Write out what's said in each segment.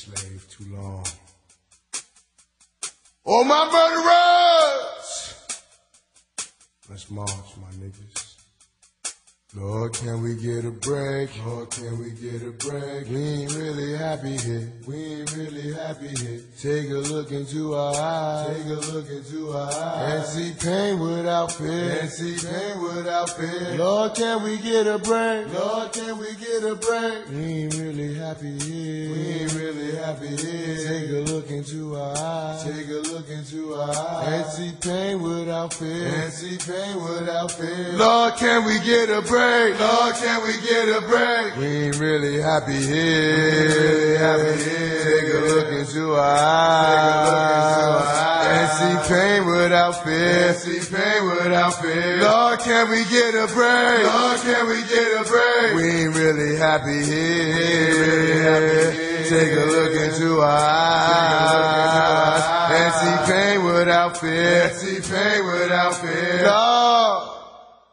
slave too long. Oh, my murderers! Let's march, my niggas. Lord, can we get a break? Lord, can we get a break? We ain't really happy here. We ain't really happy here. Take a look into our eyes. Take a look into our eyes. And see pain without fear. And see pain without fear. Lord, can we get a break? Lord, can we get a break? We ain't really happy here. We ain't really happy here. Take a look into our eyes. Take a look into our eyes. And see pain without fear. And see pain without fear. Lord, can we get a break? Lord, can we get a break? We ain't really happy here. Really happy here. Take a look into our eyes. And see pain without fear. And see pain without fear. Lord, can we get a break? Lord, can we get a break? We ain't really happy here. Really happy here. Take a look into our eyes. And see pain without fear. And see pain without fear. Lord.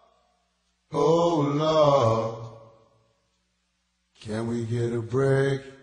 Oh Lord, can we get a break?